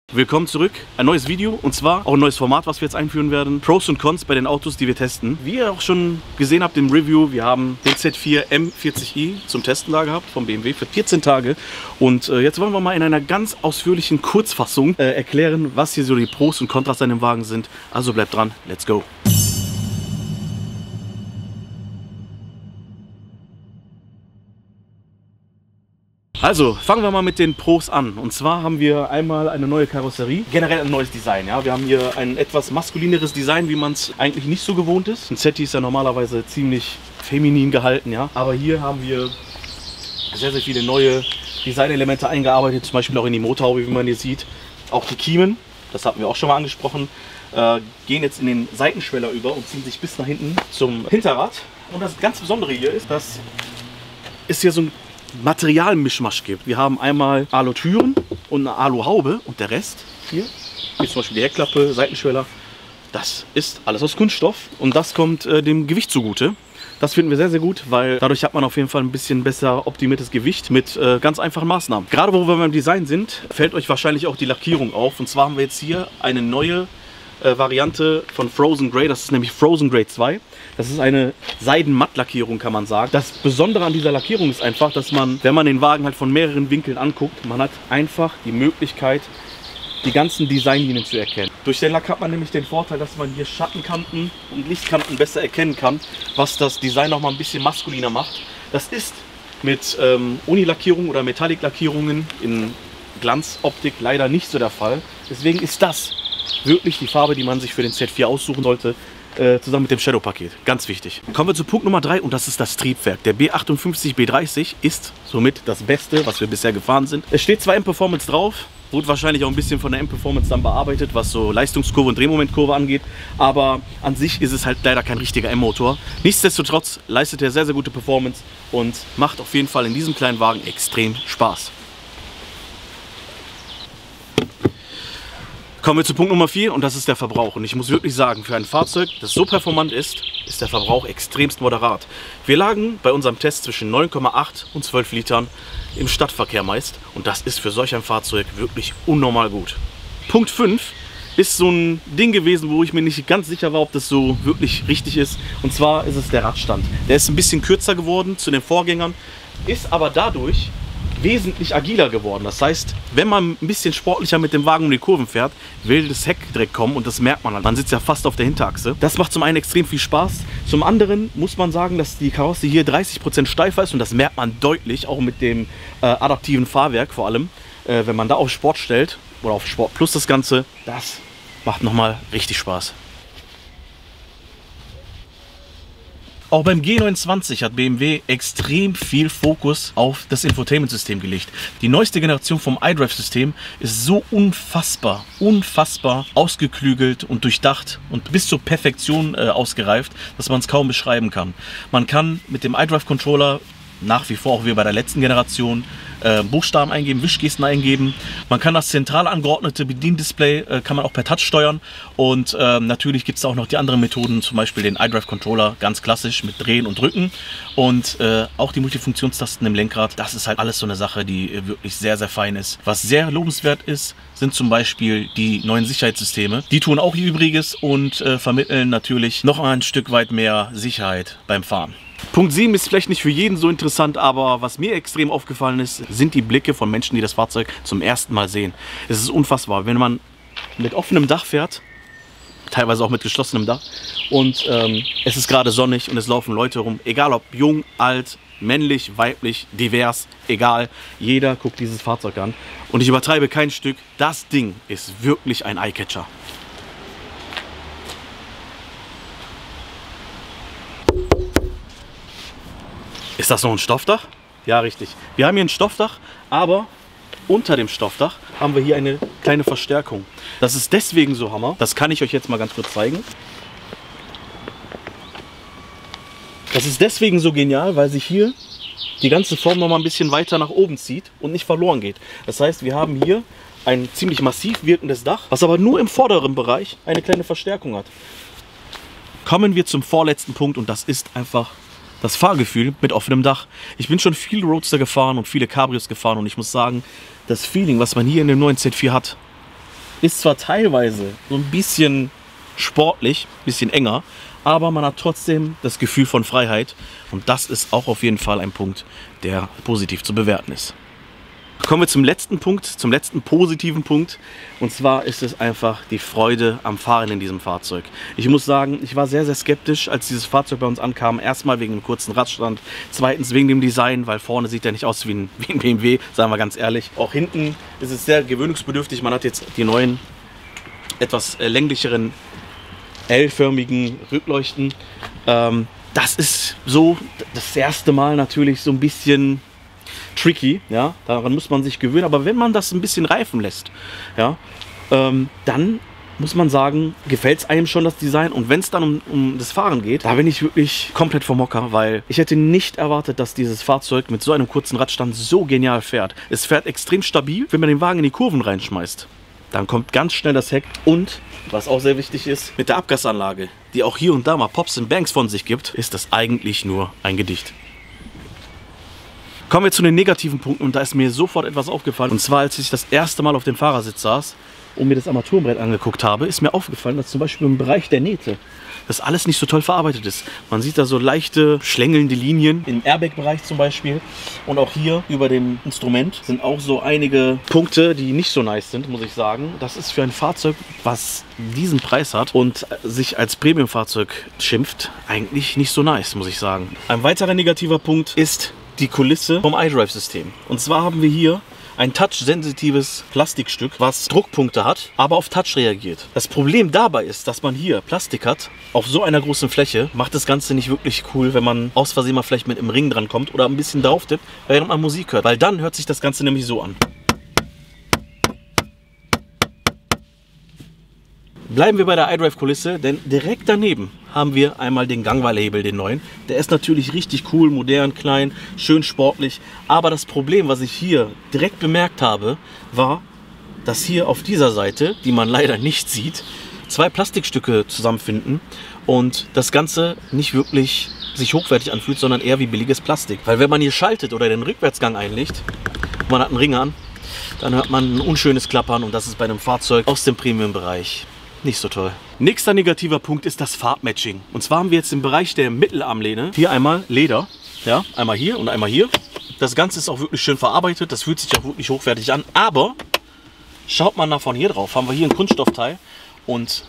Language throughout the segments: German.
Willkommen zurück, ein neues Video und zwar auch ein neues Format, was wir jetzt einführen werden. Pros und Cons bei den Autos, die wir testen. Wie ihr auch schon gesehen habt im Review, wir haben den Z4 M40i zum Testen da gehabt vom BMW für 14 Tage. Und jetzt wollen wir mal in einer ganz ausführlichen Kurzfassung erklären, was hier so die Pros und Kontras an dem Wagen sind. Also bleibt dran, let's go! Also, fangen wir mal mit den Pros an. Und zwar haben wir einmal eine neue Karosserie, generell ein neues Design. Ja? Wir haben hier ein etwas maskulineres Design, wie man es eigentlich nicht so gewohnt ist. Ein Zetti ist ja normalerweise ziemlich feminin gehalten, ja. Aber hier haben wir sehr, sehr viele neue Designelemente eingearbeitet, zum Beispiel auch in die Motorhaube, wie man hier sieht. Auch die Kiemen, das hatten wir auch schon mal angesprochen, gehen jetzt in den Seitenschweller über und ziehen sich bis nach hinten zum Hinterrad. Und das ganz Besondere hier ist, dass es hier so ein Materialmischmasch gibt. Wir haben einmal Alu-Türen und eine Alu-Haube und der Rest hier ist zum Beispiel die Heckklappe, Seitenschweller. Das ist alles aus Kunststoff und das kommt dem Gewicht zugute. Das finden wir sehr, sehr gut, weil dadurch hat man auf jeden Fall ein bisschen besser optimiertes Gewicht mit ganz einfachen Maßnahmen. Gerade wo wir beim Design sind, fällt euch wahrscheinlich auch die Lackierung auf. Und zwar haben wir jetzt hier eine neue Variante von Frozen Grey, das ist nämlich Frozen Grey 2. Das ist eine Seiden-Matt-Lackierung, kann man sagen. Das Besondere an dieser Lackierung ist einfach, dass man, wenn man den Wagen halt von mehreren Winkeln anguckt, man hat einfach die Möglichkeit, die ganzen Designlinien zu erkennen. Durch den Lack hat man nämlich den Vorteil, dass man hier Schattenkanten und Lichtkanten besser erkennen kann, was das Design noch mal ein bisschen maskuliner macht. Das ist mit Unilackierung oder Metallic-Lackierungen in Glanzoptik leider nicht so der Fall. Deswegen ist das wirklich die Farbe, die man sich für den Z4 aussuchen sollte, zusammen mit dem Shadow-Paket. Ganz wichtig. Kommen wir zu Punkt Nummer 3 und das ist das Triebwerk. Der B58 B30 ist somit das Beste, was wir bisher gefahren sind. Es steht zwar M-Performance drauf, wurde wahrscheinlich auch ein bisschen von der M-Performance dann bearbeitet, was so Leistungskurve und Drehmomentkurve angeht, aber an sich ist es halt leider kein richtiger M-Motor. Nichtsdestotrotz leistet er sehr, sehr gute Performance und macht auf jeden Fall in diesem kleinen Wagen extrem Spaß. Kommen wir zu Punkt Nummer 4 und das ist der Verbrauch. Und ich muss wirklich sagen, für ein Fahrzeug, das so performant ist, ist der Verbrauch extremst moderat. Wir lagen bei unserem Test zwischen 9,8 und 12 Litern im Stadtverkehr meist. Und das ist für solch ein Fahrzeug wirklich unnormal gut. Punkt 5 ist so ein Ding gewesen, wo ich mir nicht ganz sicher war, ob das so wirklich richtig ist. Und zwar ist es der Radstand. Der ist ein bisschen kürzer geworden zu den Vorgängern, ist aber dadurch wesentlich agiler geworden. Das heißt, wenn man ein bisschen sportlicher mit dem Wagen um die Kurven fährt, will das Heck direkt kommen und das merkt man halt. Man sitzt ja fast auf der Hinterachse. Das macht zum einen extrem viel Spaß. Zum anderen muss man sagen, dass die Karosse hier 30% steifer ist und das merkt man deutlich, auch mit dem adaptiven Fahrwerk vor allem. Wenn man da auf Sport stellt oder auf Sport Plus das Ganze, das macht nochmal richtig Spaß. Auch beim G29 hat BMW extrem viel Fokus auf das Infotainment-System gelegt. Die neueste Generation vom iDrive-System ist so unfassbar ausgeklügelt und durchdacht und bis zur Perfektion ausgereift, dass man es kaum beschreiben kann. Man kann mit dem iDrive-Controller nach wie vor auch wie bei der letzten Generation Buchstaben eingeben, Wischgesten eingeben. Man kann das zentral angeordnete Bediendisplay kann man auch per Touch steuern und natürlich gibt es auch noch die anderen Methoden, zum Beispiel den iDrive Controller, ganz klassisch mit Drehen und Drücken und auch die Multifunktionstasten im Lenkrad. Das ist halt alles so eine Sache, die wirklich sehr, sehr fein ist. Was sehr lobenswert ist, sind zum Beispiel die neuen Sicherheitssysteme. Die tun auch ihr Übriges und vermitteln natürlich noch ein Stück weit mehr Sicherheit beim Fahren. Punkt 7 ist vielleicht nicht für jeden so interessant, aber was mir extrem aufgefallen ist, sind die Blicke von Menschen, die das Fahrzeug zum ersten Mal sehen. Es ist unfassbar, wenn man mit offenem Dach fährt, teilweise auch mit geschlossenem Dach, und es ist gerade sonnig und es laufen Leute rum, egal ob jung, alt, männlich, weiblich, divers, egal, jeder guckt dieses Fahrzeug an. Und ich übertreibe kein Stück, das Ding ist wirklich ein Eyecatcher. Ist das noch ein Stoffdach? Ja, richtig. Wir haben hier ein Stoffdach, aber unter dem Stoffdach haben wir hier eine kleine Verstärkung. Das ist deswegen so Hammer. Das kann ich euch jetzt mal ganz kurz zeigen. Das ist deswegen so genial, weil sich hier die ganze Form noch mal ein bisschen weiter nach oben zieht und nicht verloren geht. Das heißt, wir haben hier ein ziemlich massiv wirkendes Dach, was aber nur im vorderen Bereich eine kleine Verstärkung hat. Kommen wir zum vorletzten Punkt und das ist einfach das Fahrgefühl mit offenem Dach. Ich bin schon viel Roadster gefahren und viele Cabrios gefahren und ich muss sagen, das Feeling, was man hier in dem neuen Z4 hat, Ist zwar teilweise so ein bisschen sportlich, ein bisschen enger, aber man hat trotzdem das Gefühl von Freiheit. Und das ist auch auf jeden Fall ein Punkt, der positiv zu bewerten ist. Kommen wir zum letzten Punkt, zum letzten positiven Punkt. Und zwar ist es einfach die Freude am Fahren in diesem Fahrzeug. Ich muss sagen, ich war sehr, sehr skeptisch, als dieses Fahrzeug bei uns ankam. Erstmal wegen dem kurzen Radstand, zweitens wegen dem Design, weil vorne sieht er nicht aus wie ein BMW, sagen wir ganz ehrlich. Auch hinten ist es sehr gewöhnungsbedürftig. Man hat jetzt die neuen, etwas länglicheren, L-förmigen Rückleuchten. Das ist so das erste Mal natürlich so ein bisschen tricky, ja, daran muss man sich gewöhnen, aber wenn man das ein bisschen reifen lässt, ja, dann muss man sagen, gefällt es einem schon das Design, und wenn es dann um das Fahren geht, da bin ich wirklich komplett vom Hocker, weil ich hätte nicht erwartet, dass dieses Fahrzeug mit so einem kurzen Radstand so genial fährt. Es fährt extrem stabil, wenn man den Wagen in die Kurven reinschmeißt. Dann kommt ganz schnell das Heck, und, was auch sehr wichtig ist, mit der Abgasanlage, die auch hier und da mal Pops und Bangs von sich gibt, ist das eigentlich nur ein Gedicht. Kommen wir zu den negativen Punkten, und da ist mir sofort etwas aufgefallen. Und zwar, als ich das erste Mal auf dem Fahrersitz saß und mir das Armaturenbrett angeguckt habe, ist mir aufgefallen, dass zum Beispiel im Bereich der Nähte das alles nicht so toll verarbeitet ist. Man sieht da so leichte, schlängelnde Linien im Airbag-Bereich zum Beispiel. Und auch hier über dem Instrument sind auch so einige Punkte, die nicht so nice sind, muss ich sagen. Das ist für ein Fahrzeug, was diesen Preis hat und sich als Premium-Fahrzeug schimpft, eigentlich nicht so nice, muss ich sagen. Ein weiterer negativer Punkt ist die Kulisse vom iDrive-System. Und zwar haben wir hier ein touch-sensitives Plastikstück, was Druckpunkte hat, aber auf Touch reagiert. Das Problem dabei ist, dass man hier Plastik hat, auf so einer großen Fläche, macht das Ganze nicht wirklich cool, wenn man aus Versehen mal vielleicht mit einem Ring dran kommt oder ein bisschen drauf tippt, während man Musik hört. Weil dann hört sich das Ganze nämlich so an. Bleiben wir bei der iDrive-Kulisse, denn direkt daneben haben wir einmal den Gangweilerhebel, den neuen. Der ist natürlich richtig cool, modern, klein, schön sportlich. Aber das Problem, was ich hier direkt bemerkt habe, war, dass hier auf dieser Seite, die man leider nicht sieht, zwei Plastikstücke zusammenfinden und das Ganze nicht wirklich sich hochwertig anfühlt, sondern eher wie billiges Plastik. Weil wenn man hier schaltet oder den Rückwärtsgang einlegt, man hat einen Ring an, dann hört man ein unschönes Klappern, und das ist bei einem Fahrzeug aus dem Premium-Bereich nicht so toll. Nächster negativer Punkt ist das Farbmatching. Und zwar haben wir jetzt im Bereich der Mittelarmlehne hier einmal Leder. Ja, einmal hier und einmal hier. Das Ganze ist auch wirklich schön verarbeitet. Das fühlt sich auch wirklich hochwertig an. Aber schaut mal nach von hier drauf. Haben wir hier ein Kunststoffteil und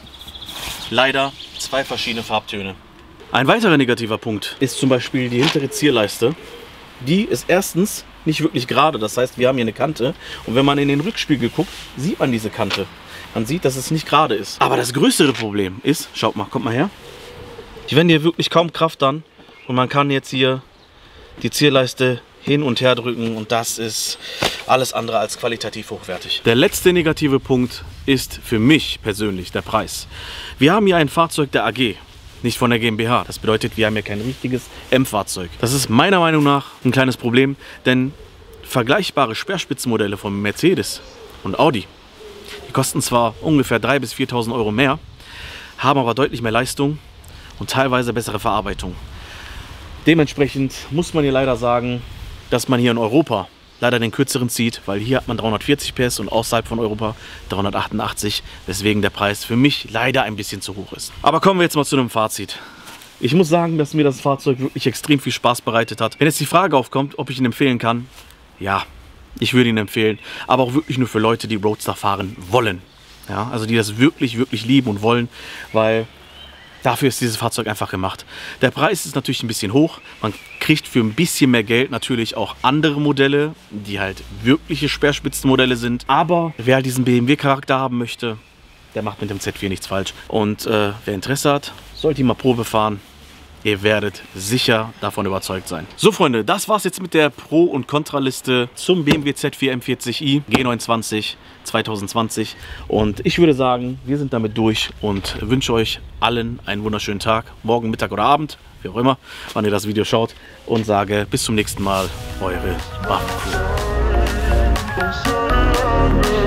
leider zwei verschiedene Farbtöne. Ein weiterer negativer Punkt ist zum Beispiel die hintere Zierleiste. Die ist erstens nicht wirklich gerade. Das heißt, wir haben hier eine Kante. Und wenn man in den Rückspiegel guckt, sieht man diese Kante. Man sieht, dass es nicht gerade ist. Aber das größere Problem ist, schaut mal, kommt mal her. Die wenden hier wirklich kaum Kraft an. Und man kann jetzt hier die Zierleiste hin und her drücken. Und das ist alles andere als qualitativ hochwertig. Der letzte negative Punkt ist für mich persönlich der Preis. Wir haben hier ein Fahrzeug der AG, nicht von der GmbH. Das bedeutet, wir haben hier kein richtiges M-Fahrzeug. Das ist meiner Meinung nach ein kleines Problem. Denn vergleichbare Speerspitzenmodelle von Mercedes und Audi, die kosten zwar ungefähr 3.000 bis 4.000 Euro mehr, haben aber deutlich mehr Leistung und teilweise bessere Verarbeitung. Dementsprechend muss man hier leider sagen, dass man hier in Europa leider den kürzeren zieht, weil hier hat man 340 PS und außerhalb von Europa 388, weswegen der Preis für mich leider ein bisschen zu hoch ist. Aber kommen wir jetzt mal zu einem Fazit. Ich muss sagen, dass mir das Fahrzeug wirklich extrem viel Spaß bereitet hat. Wenn jetzt die Frage aufkommt, ob ich ihn empfehlen kann, ja, ich würde ihn empfehlen, aber auch wirklich nur für Leute, die Roadster fahren wollen. Ja, also die das wirklich, wirklich lieben und wollen, weil dafür ist dieses Fahrzeug einfach gemacht. Der Preis ist natürlich ein bisschen hoch. Man kriegt für ein bisschen mehr Geld natürlich auch andere Modelle, die halt wirkliche Speerspitzenmodelle sind. Aber wer halt diesen BMW-Charakter haben möchte, der macht mit dem Z4 nichts falsch. Und wer Interesse hat, sollte ihn mal Probe fahren. Ihr werdet sicher davon überzeugt sein. So Freunde, das war's jetzt mit der Pro- und Kontraliste zum BMW Z4 M40i G29 2020. Und ich würde sagen, wir sind damit durch und wünsche euch allen einen wunderschönen Tag. Morgen, Mittag oder Abend, wie auch immer, wann ihr das Video schaut. Und sage bis zum nächsten Mal, eure Waffencrew.